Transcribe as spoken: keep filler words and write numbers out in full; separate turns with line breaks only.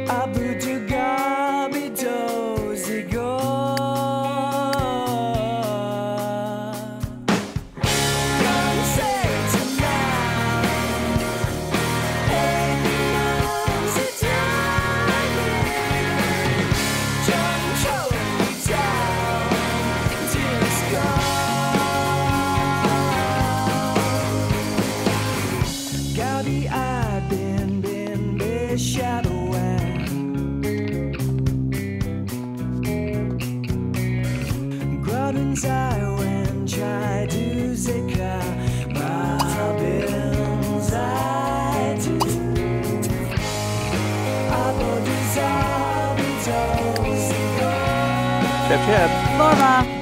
Abu Dugabi Dozigo. I've been, been, been shadowing. Gradun Zaiwen Chai Du Zika Babin Zai Tu Abo Du Zabi Do Zigo.
Chip, chip.
Laura.